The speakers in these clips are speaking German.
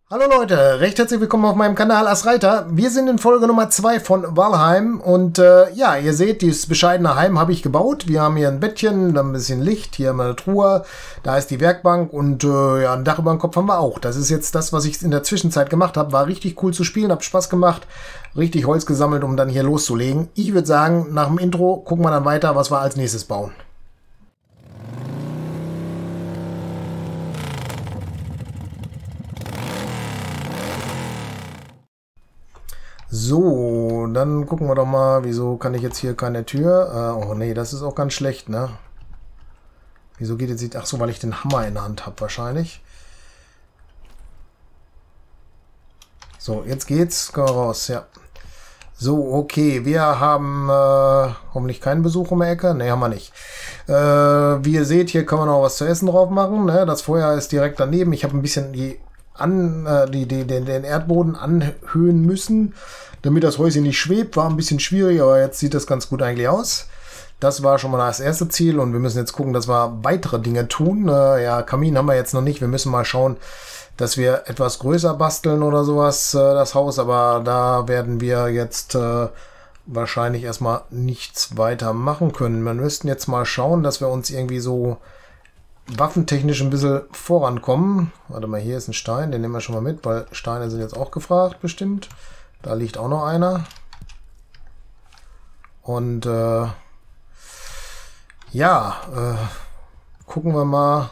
Hallo Leute, recht herzlich willkommen auf meinem Kanal Asreiter. Wir sind in Folge Nummer 2 von Valheim und ja, ihr seht, dieses bescheidene Heim habe ich gebaut. Wir haben hier ein Bettchen, dann ein bisschen Licht, hier haben wir eine Truhe, da ist die Werkbank und ja, ein Dach über dem Kopf haben wir auch. Das ist jetzt das, was ich in der Zwischenzeit gemacht habe. War richtig cool zu spielen, hat Spaß gemacht, richtig Holz gesammelt, um dann hier loszulegen. Ich würde sagen, nach dem Intro gucken wir dann weiter, was wir als nächstes bauen. So, dann gucken wir doch mal, wieso kann ich jetzt hier keine Tür? Oh nee, das ist auch ganz schlecht, ne? Wieso geht jetzt nicht? Ach so, weil ich den Hammer in der Hand habe wahrscheinlich. So, jetzt geht's. Komm raus, ja. So, okay, wir haben hoffentlich keinen Besuch um die Ecke. Ne, haben wir nicht. Wie ihr seht, hier kann man noch was zu essen drauf machen. Ne? Das Feuer ist direkt daneben. Ich habe ein bisschen den Erdboden anhöhen müssen, damit das Häuschen nicht schwebt. War ein bisschen schwierig, aber jetzt sieht das ganz gut eigentlich aus. Das war schon mal das erste Ziel und wir müssen jetzt gucken, dass wir weitere Dinge tun. Ja, Kamin haben wir jetzt noch nicht. Wir müssen mal schauen, dass wir etwas größer basteln oder sowas, das Haus. Aber da werden wir jetzt wahrscheinlich erstmal nichts weiter machen können. Wir müssten jetzt mal schauen, dass wir uns irgendwie so waffentechnisch ein bisschen vorankommen. Warte mal, hier ist ein Stein, den nehmen wir schon mal mit, weil Steine sind jetzt auch gefragt, bestimmt. Da liegt auch noch einer. Und ja, gucken wir mal.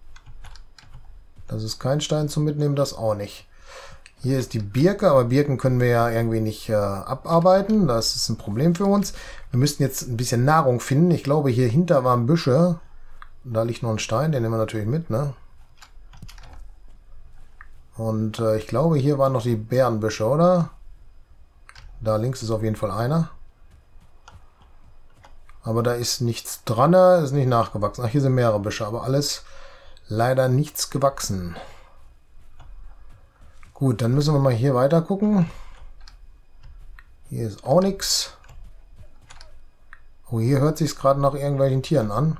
Das ist kein Stein zum Mitnehmen, das auch nicht. Hier ist die Birke, aber Birken können wir ja irgendwie nicht abarbeiten. Das ist ein Problem für uns. Wir müssten jetzt ein bisschen Nahrung finden. Ich glaube, hier hinter waren Büsche. Da liegt noch ein Stein, den nehmen wir natürlich mit, ne? Und ich glaube, hier waren noch die Bärenbüsche, oder? Da links ist auf jeden Fall einer. Aber da ist nichts dran, ist nicht nachgewachsen. Ach, hier sind mehrere Büsche, aber alles leider nichts gewachsen. Gut, dann müssen wir mal hier weiter gucken. Hier ist auch nichts. Oh, hier hört sich gerade nach irgendwelchen Tieren an.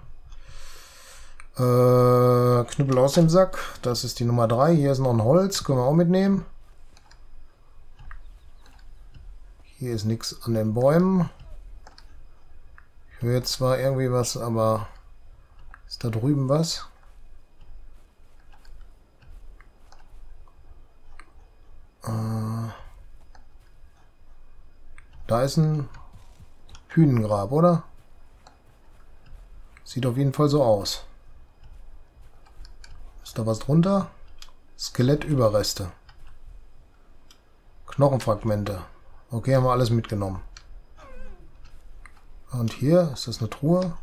Knüppel aus dem Sack. Das ist die Nummer 3. Hier ist noch ein Holz. Können wir auch mitnehmen. Hier ist nichts an den Bäumen. Ich höre jetzt zwar irgendwie was, aber ist da drüben was? Da ist ein Hünengrab, oder? Sieht auf jeden Fall so aus. Ist da was drunter? Skelettüberreste. Knochenfragmente. Okay, haben wir alles mitgenommen. Und hier, ist das eine Truhe?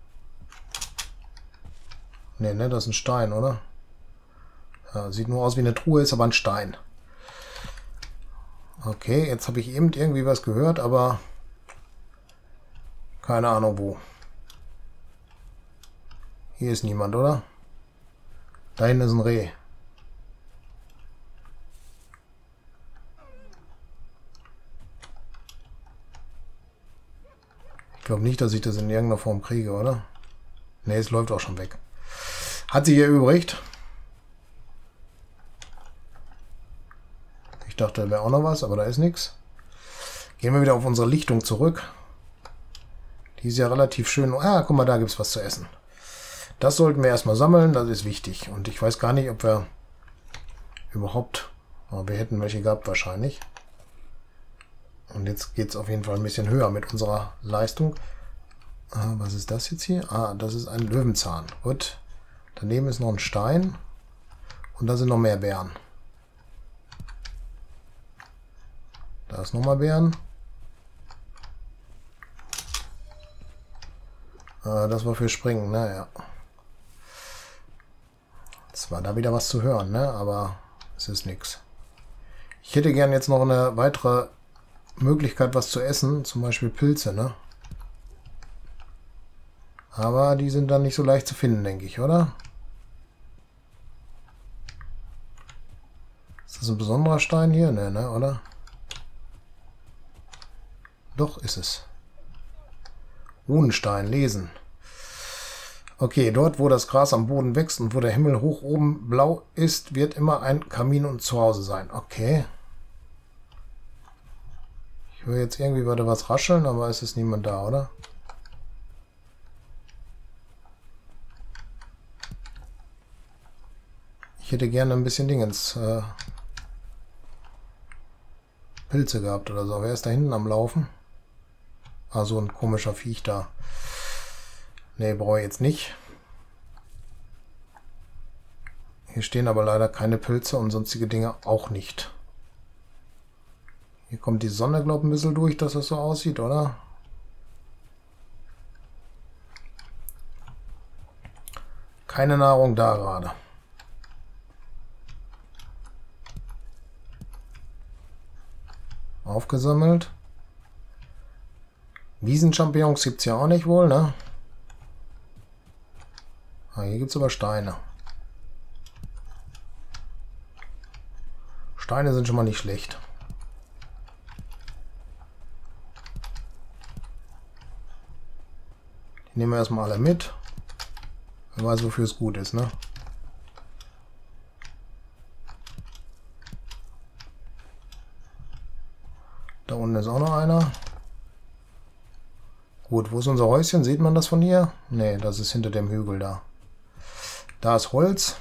Ne, das ist ein Stein, oder? Ja, sieht nur aus wie eine Truhe, ist aber ein Stein. Okay, jetzt habe ich eben irgendwie was gehört, aber keine Ahnung wo. Hier ist niemand, oder? Da hinten ist ein Reh. Ich glaube nicht, dass ich das in irgendeiner Form kriege, oder? Ne, es läuft auch schon weg. Hat sich hier erübrigt. Ich dachte, da wäre auch noch was, aber da ist nichts. Gehen wir wieder auf unsere Lichtung zurück. Die ist ja relativ schön. Ah, guck mal, da gibt es was zu essen. Das sollten wir erstmal sammeln, das ist wichtig. Und ich weiß gar nicht, ob wir überhaupt... Aber wir hätten welche gehabt wahrscheinlich. Und jetzt geht es auf jeden Fall ein bisschen höher mit unserer Leistung. Was ist das jetzt hier? Ah, das ist ein Löwenzahn. Gut. Daneben ist noch ein Stein. Und da sind noch mehr Beeren. Da ist nochmal Beeren. Das war für Springen, naja. Es war da wieder was zu hören, ne? Aber es ist nichts. Ich hätte gern jetzt noch eine weitere Möglichkeit, was zu essen. Zum Beispiel Pilze, ne? Aber die sind dann nicht so leicht zu finden, denke ich, oder? Ist das ein besonderer Stein hier? Ne, oder? Doch, ist es. Runenstein, lesen. Okay, dort, wo das Gras am Boden wächst und wo der Himmel hoch oben blau ist, wird immer ein Kamin und Zuhause sein. Okay. Ich höre jetzt irgendwie weiter was rascheln, aber es ist niemand da, oder? Ich hätte gerne ein bisschen Dingens. Pilze gehabt oder so. Wer ist da hinten am Laufen? Ah, so ein komischer Viech da. Ne, brauche ich jetzt nicht. Hier stehen aber leider keine Pilze und sonstige Dinge auch nicht. Hier kommt die Sonne, glaube ich, ein bisschen durch, dass das so aussieht, oder? Keine Nahrung da gerade. Aufgesammelt. Wiesenchampignons gibt es ja auch nicht wohl, ne? Ah, hier gibt es aber Steine. Steine sind schon mal nicht schlecht. Die nehmen wir erstmal alle mit. Wer weiß, wofür es gut ist, ne? Da unten ist auch noch einer. Gut, wo ist unser Häuschen? Sieht man das von hier? Ne, das ist hinter dem Hügel da. Da ist Holz.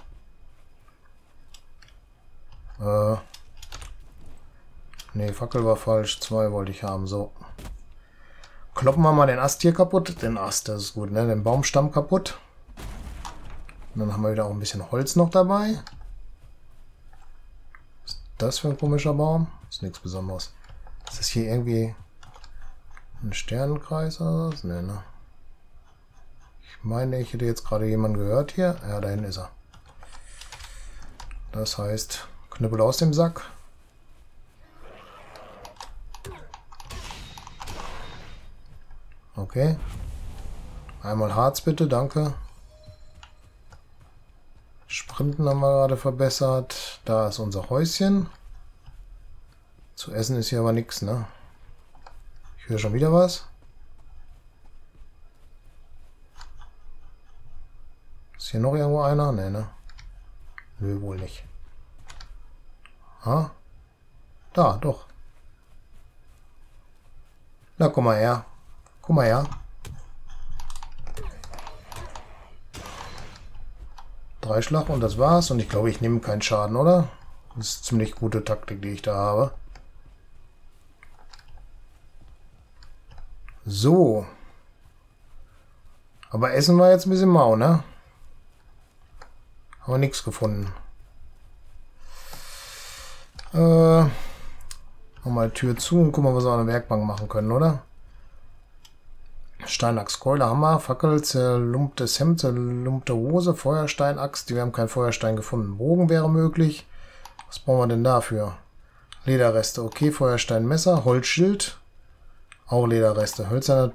Ne, Fackel war falsch. 2 wollte ich haben. So. Kloppen wir mal den Ast hier kaputt. Den Ast, das ist gut, ne? Den Baumstamm kaputt. Und dann haben wir wieder auch ein bisschen Holz noch dabei. Was ist das für ein komischer Baum? Ist nichts Besonderes. Ist das hier irgendwie ein Sternenkreis oder was? Nee, ne? Ich meine, ich hätte jetzt gerade jemanden gehört hier. Ja, da hinten ist er. Das heißt, Knüppel aus dem Sack. Okay. Einmal Harz bitte, danke. Sprinten haben wir gerade verbessert. Da ist unser Häuschen. Zu essen ist hier aber nichts, ne? Ich höre schon wieder was. Ist hier noch irgendwo einer? Nee, ne? Nö, wohl nicht. Ah? Da, doch. Na, komm mal her. Guck mal her. 3 Schlag und das war's. Und ich glaube, ich nehme keinen Schaden, oder? Das ist ziemlich gute Taktik, die ich da habe. So. Aber essen wir jetzt ein bisschen mau, ne? Haben wir nichts gefunden. Machen wir die Tür zu und gucken mal, was wir an der Werkbank machen können, oder? Steinachs, Keule, Hammer, Fackel, zerlumptes Hemd, zerlumpte Hose, Feuersteinaxt. Wir haben keinen Feuerstein gefunden. Bogen wäre möglich. Was brauchen wir denn dafür? Lederreste, okay. Feuersteinmesser, Holzschild. Auch Lederreste. Hölzernes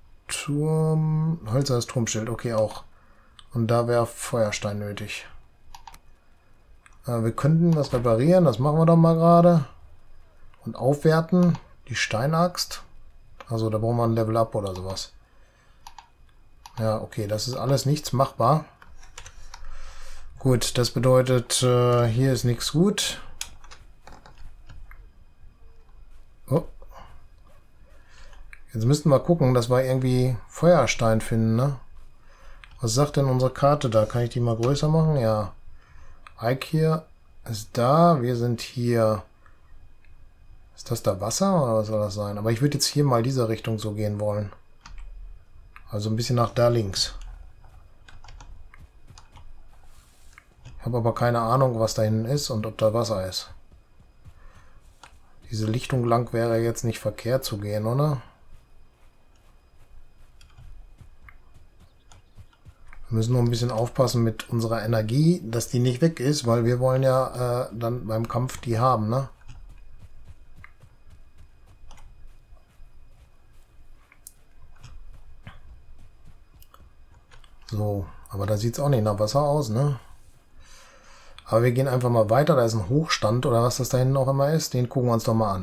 Turmschild, okay, auch. Und da wäre Feuerstein nötig. Wir könnten das reparieren, das machen wir doch mal gerade. Und aufwerten, die Steinaxt. Also da brauchen wir ein Level Up oder sowas. Ja, okay, das ist alles nichts machbar. Gut, das bedeutet, hier ist nichts gut. Oh. Jetzt müssten wir gucken, dass wir irgendwie Feuerstein finden, ne? Was sagt denn unsere Karte da? Kann ich die mal größer machen? Ja. Ike hier ist da. Wir sind hier. Ist das da Wasser oder was soll das sein? Aber ich würde jetzt hier mal diese Richtung so gehen wollen. Also ein bisschen nach da links. Ich habe aber keine Ahnung, was da hinten ist und ob da Wasser ist. Diese Lichtung lang wäre jetzt nicht verkehrt zu gehen, oder? Wir müssen nur ein bisschen aufpassen mit unserer Energie, dass die nicht weg ist, weil wir wollen ja dann beim Kampf die haben, ne? So, aber da sieht es auch nicht nach Wasser aus, ne? Aber wir gehen einfach mal weiter. Da ist ein Hochstand oder was das da hinten auch immer ist. Den gucken wir uns doch mal an.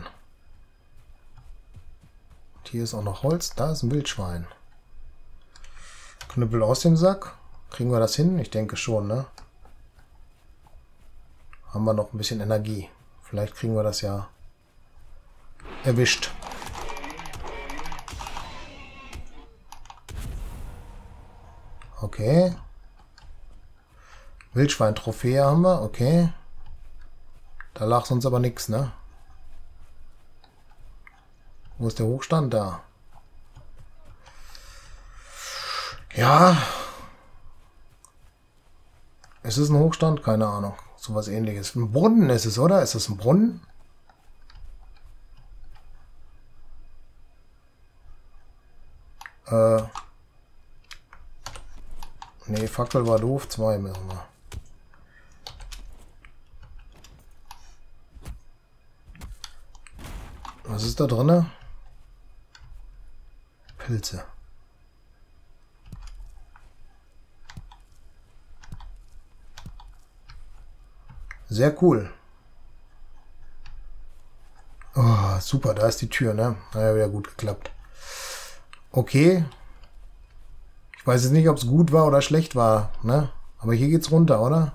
Und hier ist auch noch Holz. Da ist ein Wildschwein. Knüppel aus dem Sack. Kriegen wir das hin? Ich denke schon, ne? Haben wir noch ein bisschen Energie. Vielleicht kriegen wir das ja erwischt. Okay. Wildschwein-Trophäe haben wir, okay. Da lag sonst aber nichts, ne? Wo ist der Hochstand? Da. Ja. Ist es ein Hochstand? Keine Ahnung. So was Ähnliches. Ein Brunnen ist es, oder? Ist es ein Brunnen? Nee, Fackel war doof. 2 müssen wir. Was ist da drin? Pilze. Sehr cool. Oh, super, da ist die Tür, ne? Naja, wieder gut geklappt. Okay. Ich weiß jetzt nicht, ob es gut war oder schlecht war, ne? Aber hier geht's runter, oder?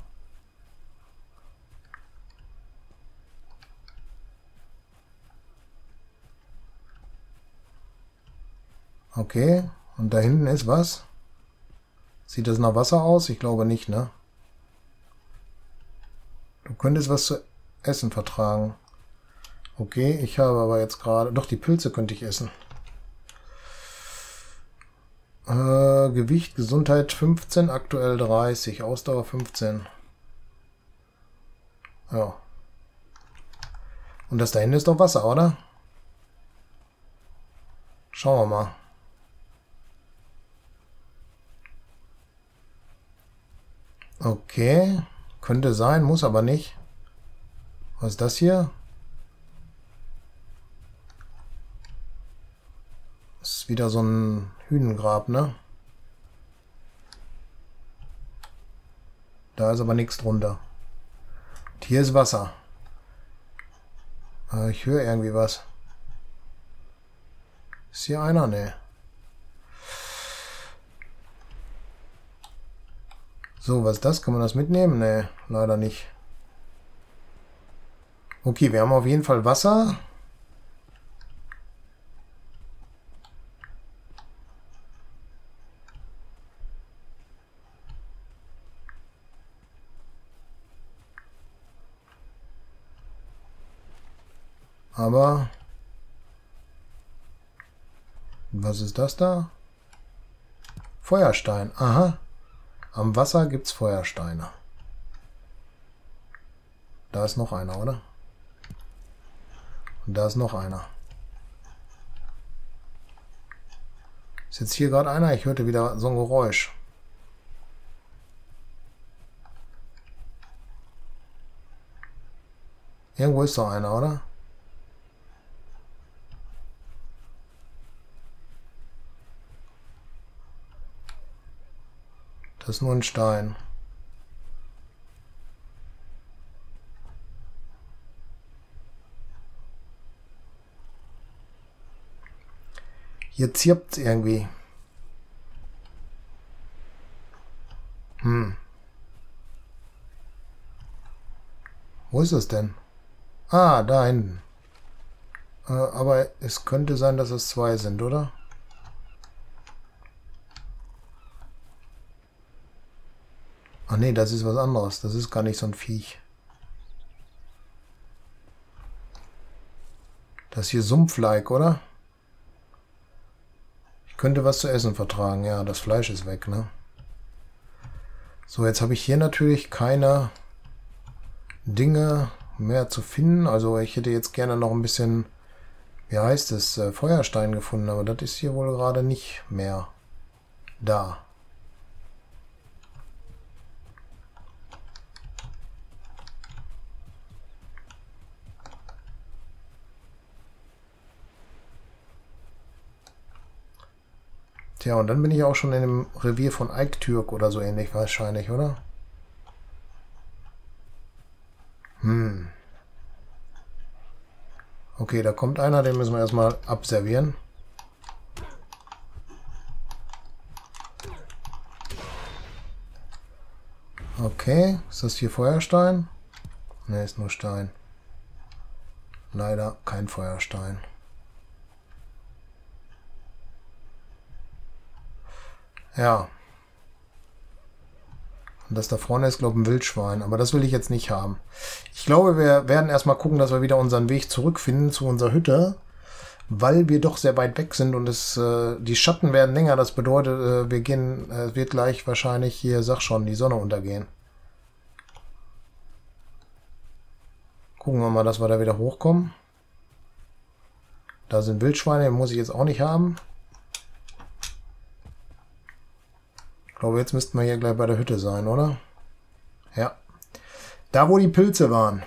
Okay. Und da hinten ist was? Sieht das nach Wasser aus? Ich glaube nicht, ne? Du könntest was zu essen vertragen. Okay, ich habe aber jetzt gerade... Doch, die Pilze könnte ich essen. Gewicht, Gesundheit 15, aktuell 30, Ausdauer 15. Ja. Und das da hinten ist doch Wasser, oder? Schauen wir mal. Okay. Könnte sein, muss aber nicht. Was ist das hier? Das ist wieder so ein Hünengrab, ne? Da ist aber nichts drunter. Und hier ist Wasser. Ich höre irgendwie was. Ist hier einer? Ne. So, was ist das? Kann man das mitnehmen? Ne, leider nicht. Okay, wir haben auf jeden Fall Wasser. Aber was ist das da? Feuerstein. Aha. Am Wasser gibt es Feuersteine. Da ist noch einer, oder? Und da ist noch einer. Ist jetzt hier gerade einer? Ich hörte wieder so ein Geräusch. Irgendwo ist doch einer, oder? Das ist nur ein Stein. Hier zirpt es irgendwie. Wo ist es denn? Ah, da hinten. Aber es könnte sein, dass es 2 sind, oder? Ach nee, das ist was anderes. Das ist gar nicht so ein Viech. Das hier Sumpfleik, oder? Ich könnte was zu essen vertragen. Ja, das Fleisch ist weg, ne? So, jetzt habe ich hier natürlich keine Dinge mehr zu finden. Also ich hätte jetzt gerne noch ein bisschen, wie heißt es, Feuerstein gefunden. Aber das ist hier wohl gerade nicht mehr da. Tja, und dann bin ich auch schon in dem Revier von Eiktürk oder so ähnlich wahrscheinlich, oder? Okay, da kommt einer, den müssen wir erstmal abservieren. Okay, ist das hier Feuerstein? Ne, ist nur Stein. Leider kein Feuerstein. Ja. Und das da vorne ist, glaube ich, ein Wildschwein. Aber das will ich jetzt nicht haben. Ich glaube, wir werden erstmal gucken, dass wir wieder unseren Weg zurückfinden zu unserer Hütte. Weil wir doch sehr weit weg sind und die Schatten werden länger. Das bedeutet, wird gleich wahrscheinlich hier, sag schon, die Sonne untergehen. Gucken wir mal, dass wir da wieder hochkommen. Da sind Wildschweine, die muss ich jetzt auch nicht haben. Ich glaube, jetzt müssten wir hier gleich bei der Hütte sein, oder? Ja. Da, wo die Pilze waren.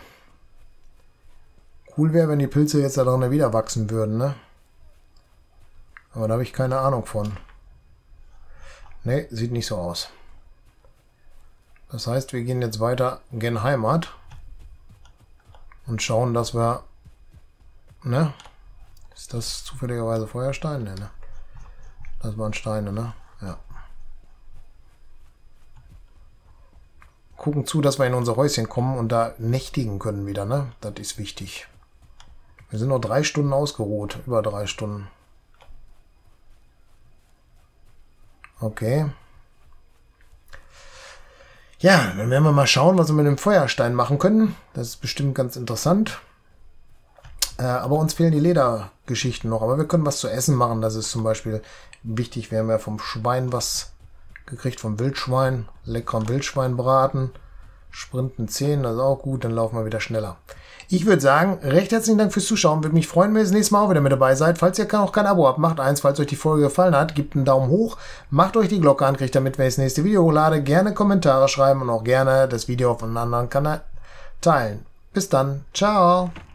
Cool wäre, wenn die Pilze jetzt da drin wieder wachsen würden, ne? Aber da habe ich keine Ahnung von. Ne, sieht nicht so aus. Das heißt, wir gehen jetzt weiter gen Heimat. Und schauen, dass wir... Ne? Ist das zufälligerweise Feuerstein? Ne? Das waren Steine, ne? Ja. Gucken zu, dass wir in unser Häuschen kommen und da nächtigen können wieder, ne? Das ist wichtig. Wir sind noch 3 Stunden ausgeruht. Über 3 Stunden. Okay. Ja, dann werden wir mal schauen, was wir mit dem Feuerstein machen können. Das ist bestimmt ganz interessant. Aber uns fehlen die Ledergeschichten noch. Aber wir können was zu essen machen. Das ist zum Beispiel wichtig. Wir haben ja vom Schwein was gekriegt, vom Wildschwein. Leckeren Wildschweinbraten. Sprinten 10, das ist auch gut. Dann laufen wir wieder schneller. Ich würde sagen, recht herzlichen Dank fürs Zuschauen. Würde mich freuen, wenn ihr das nächste Mal auch wieder mit dabei seid. Falls ihr noch kein Abo habt, macht eins. Falls euch die Folge gefallen hat, gebt einen Daumen hoch. Macht euch die Glocke an, kriegt damit, wenn ich das nächste Video hochlade. Gerne Kommentare schreiben und auch gerne das Video auf einem anderen Kanal teilen. Bis dann. Ciao.